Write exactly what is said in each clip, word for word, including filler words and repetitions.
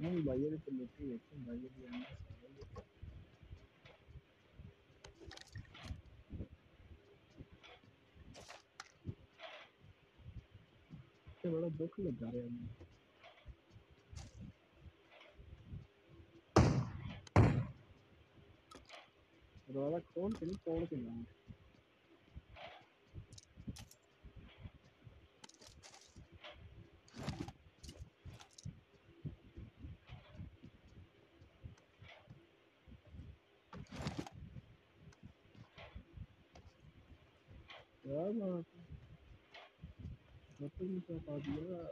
नहीं भाई ये तो लेते ही है भाई ये भी है बड़ा दुख लगा रहा है दरवाजा खोल के नहीं तोड़ के ना यार मैं तो नहीं पता दिया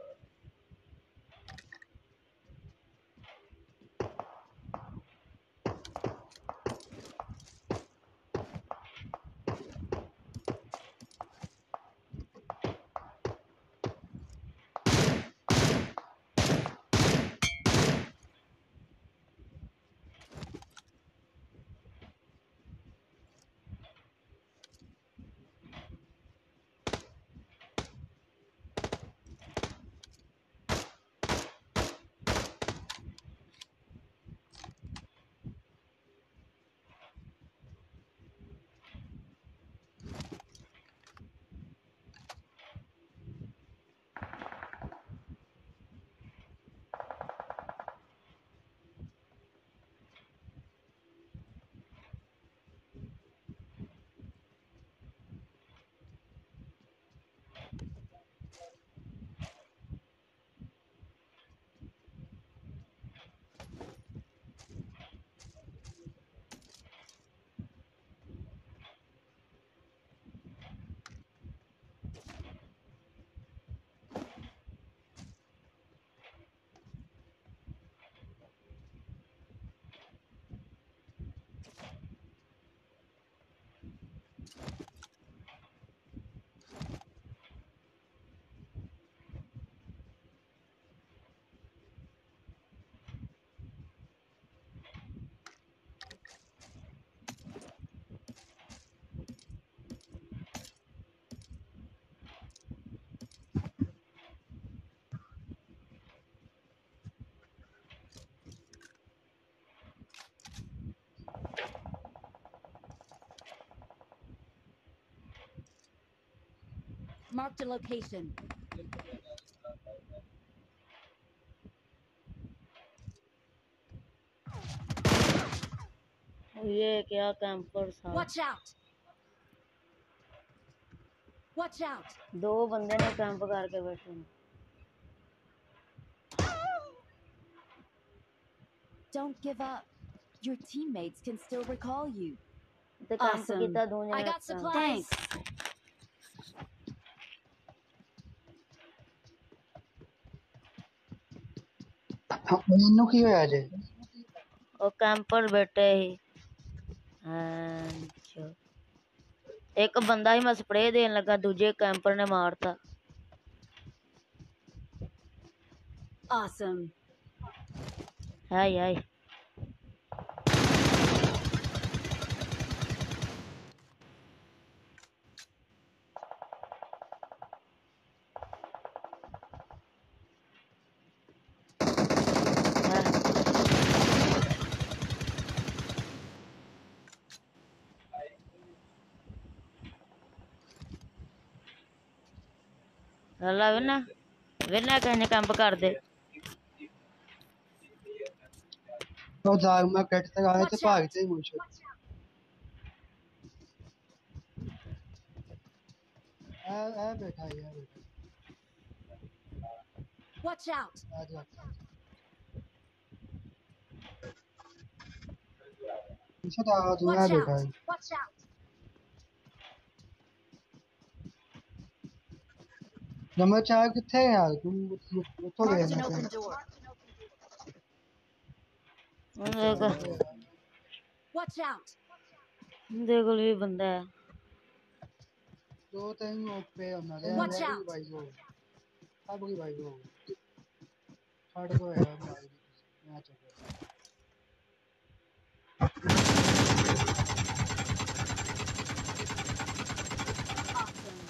Marked a location. ये क्या कैंपर था? Watch out! Watch out! दो बंदे ने कैंप करके बैठे हैं। Don't give up. Your teammates can still recall you. तो कैंप Awesome. कितना दूर I got supplies. ਮੈਨੂੰ ਕੀ ਹੋਇਆ ਜੇ और कैंपर बैठे ही अच्छा एक बंदा ही मैं स्प्रे देन लगा दूजे कैंपर ने मारता। Awesome. हाय हाय अल्लाह विना विना कहने कैंप कर दे तो जाग मैं कट तक आए थे Watch भागते out! ही मुझे आ आ बैठा है यार बैठा Watch out! आ जा पीछे तो आ दूंगा Watch बैठा out! है Watch out! नंबर चार कितने है यार तुम तो गए Marked an ना open door. देखो Watch out! देखो भी बंदा है दो तीन पे होना है Watch यार out! भाई को अब की भाई को छाड़ दो यार भाई मैं चल Awesome.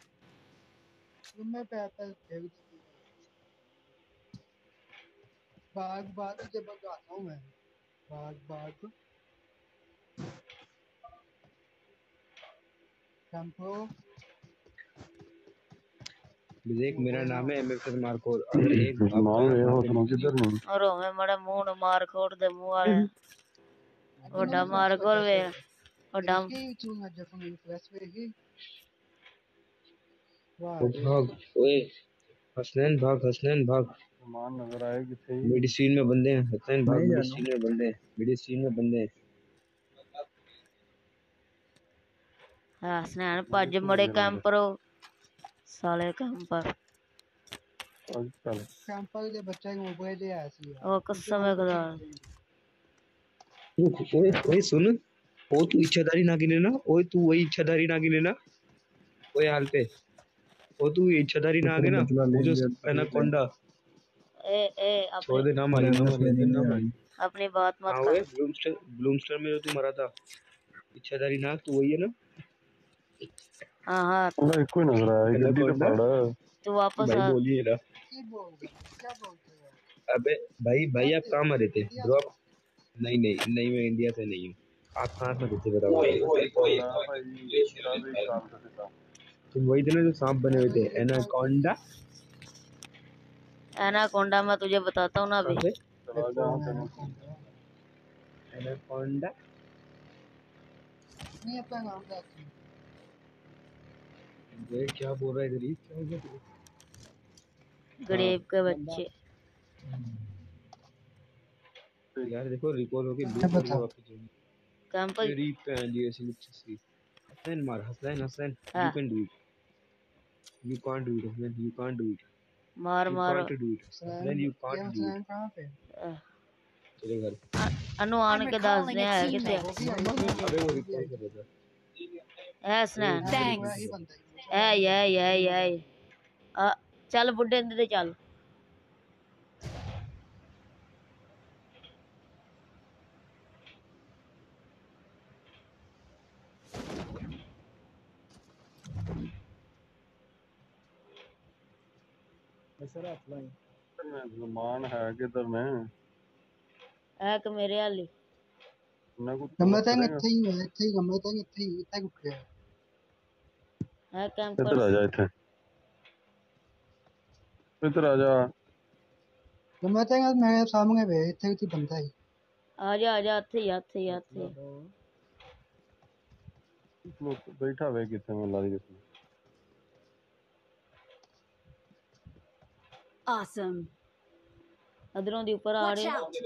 तुम मैं पे पे बाग बाग जब आता हूँ मैं बाग बाग कैंपो देख मेरा नाम है एमएफएस मार्कोर अगर एक बाप मां का वे मार हो दे तो किधर नहीं और मैं मड़ा मुंह न मार खोड़ दे मुंह वाले ਵੱਡਾ ਮਾਰ ਕੋਲ ਵੇ ਵੱਡਾ देखिए चूंगा जब मैं फ्लैश पे देखिए वाह तो भाग ओए हसनैन भाग हसनैन भाग मान नजर आए किथे ही मेडिसिन में बंदे हैं हसनैन भाग नहीं जानू मेडिसिन में बंदे हैं मेडिसिन में बंदे हैं ਹਾਂ ਸਨੈਣ ਭੱਜ ਮੜੇ ਕੈਂਪਰੋ ਸਾਲੇ ਕੈਂਪਰ आज चल कैंपल के बच्चे को मोबाइल दे आया सी यार ਉਹ ਕਸਮ ਹੈ ਖੁਦਾ ओए ओए ओए सुन ओ तू इच्छाधारी ना गिने ना ओए तू वही इच्छाधारी ना गिने ना ओए हाल पे ओ तू इच्छाधारी ना तेरा आगे ना बदला ले वो जो लिया एनाकोंडा ए ए छोड़ अपनी दे ना मारी ना मारी दे ना मारी अपनी बात मत हाँ कर ओए ब्लूमस्टर ब्लूमस्टर में जो तू मरा था इच्छाधारी नाग तू वही है ना हाँ हाँ ना कोई नजर आया गड्डी तो एनाकोंडा फाड़ा तू वापस भाई आ बोलिए ना की बोल रहे हो क्या बोलते हो अबे भाई भाई आप कहाँ मरे थे इंडिया से ड्रॉप नहीं नहीं नहीं मैं इंडिया से नहीं हूँ आप कहाँ से थे बताओ ना भाई तेरा भी काम तो था तुम वही थे ना जो सांप बने हुए थे एनाकोंडा एनाकोंडा मैं तुझे बताता हूँ ना कहाँ अभी से चला जा तेरे एनाकोंडा नहीं अपना नाम बताती हूँ ये क्या बोल रहा है इधर ही क्या हो गया तेरे? हाँ गरीब के बच्चे यार देखो रिकॉल होके मैं लूट बता करके वापस जाएंगे कैंपल तेरी पैन जी ऐसी लिखी सी हसनैन मार हसनैन हसनैन हाँ you can do it you can't do it Hasnain you can't do it मार यू मारो कांट डू इट सैन हसनैन यू कांट ये डू इट सैन कहाँ पे तेरे घर अनु आन I'm के दस recalling ने a है अच्छा कितने वो भी teammate. आई है अबे वो वो भी रिकॉल आई कर रहा था है स्नैन अबे वो है रिकॉल Thanks. वही कर रहा बंदा है है है है आ चल बुड्ढे इंदे ते चल सर हाथ लाई जमान है किधर ने है कि मेरे हाली ना कुछ गम्मा तो तंग करेगा ਇੱਥੇ ਹੀ ਹੈ ਇੱਥੇ ਹੀ ਗੰਮਾ ਤंग ਇੱਥੇ ਹੀ ਇੱਥੇ ਕੁੱਟਿਆ है इधर कैंपर्स आ जा इथे इधर आ जा गम्मा तंग मैं सामने वे ਇੱਥੇ ਵੀ ਬੰਦਾ ਹੈ आजा आजा हथे ही हथे ही हथे ही। लोग बैठा हुआ किथे में लारी किथे Awesome. अदरों दी ऊपर आ Watch रहे out.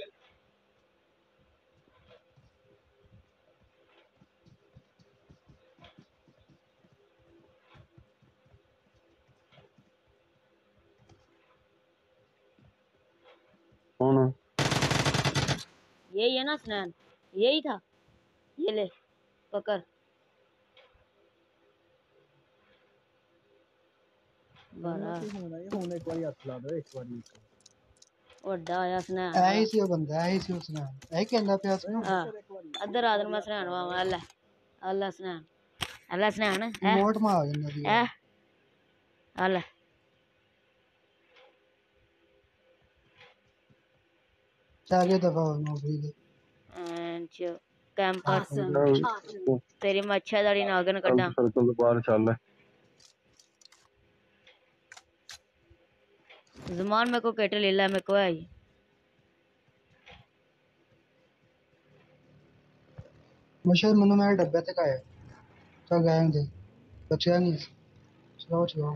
कौन यही है ना स्नैन यही था ये ले पकड़ बड़ा होना ये होने एक बारी हाथ ला दो एक बारी ਵੱਡਾ ਆਇਆ स्नैन ਐ ਹੀ ਸੀ ਉਹ ਬੰਦਾ ਐ ਹੀ ਸੀ ਉਸਨੇ ਐ ਕਹਿੰਦਾ ਪਿਆ ਸੀ ਨਾ हाँ अदर आदर मैं स्नैन वामा अल्लाह अल्लाह स्नैन अल्लाह स्नैन है ਰਿਮੋਟ ਮਾ ਆ ਜਾਂਦਾ ਸੀ है अल्लाह ਚਾਗੇ ਦਫਾ ਹੋ ਨੌਕਰੀ ਦੇ एंड कैंपर Awesome. Awesome. तेरी मच्छरदारी नागन चल कड्डा सर्कल तो बाहर चल जमान मेरे को केट ले ला मेरे को आई ਮਸ਼ਹੂਰ ਮੈਨੂੰ ਮੇਰੇ ਡੱਬੇ ਤੇ ਕਾਇਆ ਚਲ ਗਏ ਦੇ ਬਚਿਆ ਨਹੀਂ ਚਲਾਓ ਚਲਾਓ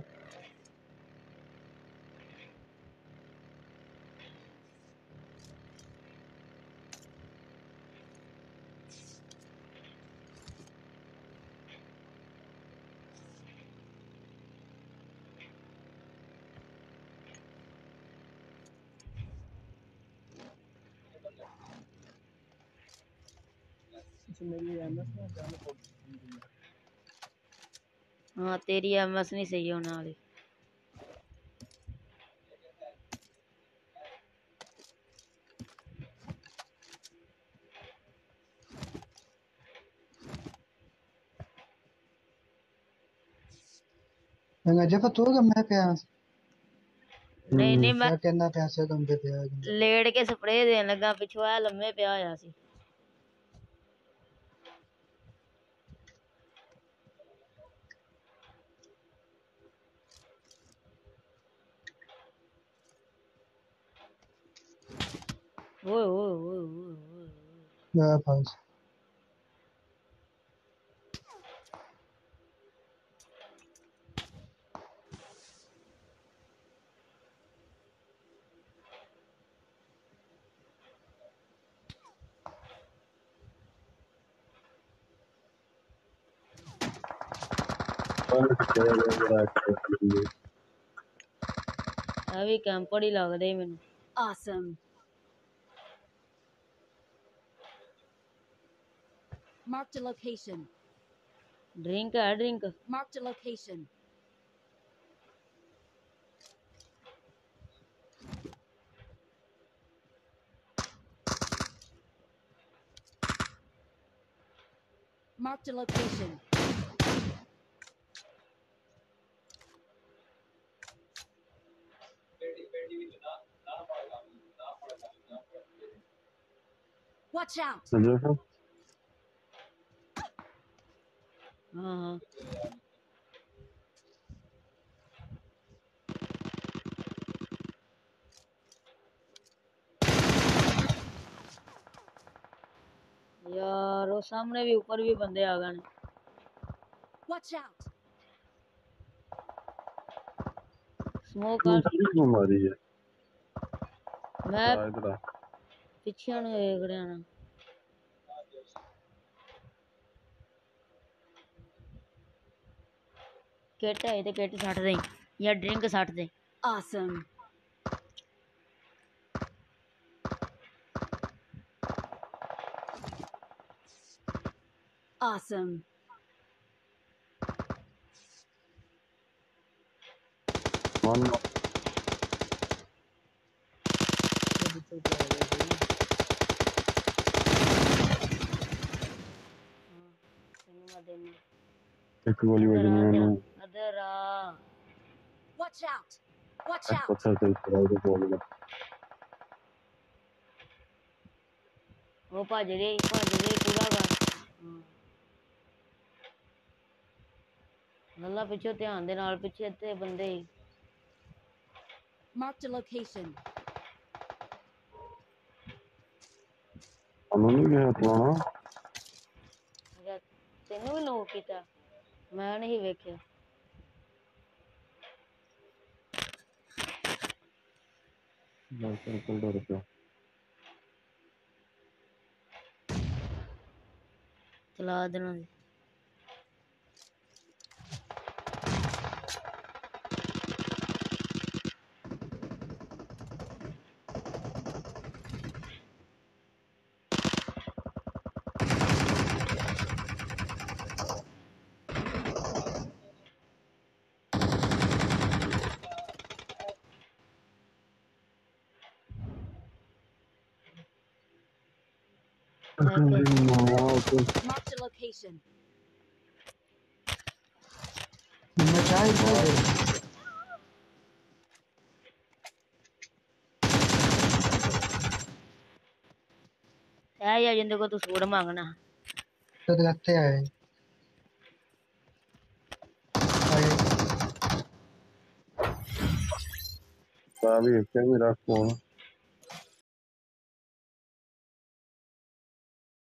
मेरी एमएस में जाने को हाँ तेरी एमएस नहीं सही होने वाली मैं जब तो मैं पिया नहीं नहीं मैं क्या कहना पैसे गंदे पे आ गए लेट के स्प्रे देन लगा पिछू आ लम्मे पिया होया सी ओए ओए ओए ओए मेरा पास अभी कैंपर ही लग दे मैनू Awesome. Marked a location. Drink है drink Marked a location. Marked a location. Watch out! देखो हाँ हाँ यार वो सामने भी ऊपर भी बंदे आ गए Watch out! स्मोक कर क्यों मारी है मैं आ इधर आ पिछे ਨੂੰ ਵੇਖ ਰਿਹਾ ਨਾ ਕਿੱਟ ਹੈ ਤੇ ਕਿੱਟ ਛੱਡ ਦੇ ਜਾਂ ਡਰਿੰਕ ਛੱਡ ਦੇ Awesome. Awesome. मान पीछे क्या हो गया भाई? ਤੈਨੂੰ ਮੈਂ ਦੇਣੀ एक गोली बजनी है ना ਅਦਰ ਆ Watch out! Watch एक out! पत्थर से चढ़ाई तो बोल रहा ਉਹ ਭੱਜ ਰਹੀ ਭੱਜ ਰਹੀ ਪੂਰਾ ਕਰ ਹਾਂ ਲੱਲਾ ਪਿੱਛੇ ਧਿਆਨ ਦੇ ਨਾਲ ਪਿੱਛੇ ਤੇ ਬੰਦੇ Marked a location. हम नहीं गए पुराना ਜਾਂ ਤੈਨੂੰ ਵੀ ਨੋਕ ਕੀਤਾ ਮੈਂ ਨਹੀਂ ਵੇਖਿਆ सर्कल डर पे ਚਲਾ ਦੇਣਾ ਸੀ। Marked a location. मैं चाय इधर ਇਹ ਜਾਂ ਜਿੰਦੇ ਕੋ ਤੂੰ ਸੂਟ ਮੰਗਣਾ तो लगते आए आए भी है क्या मेरा फोन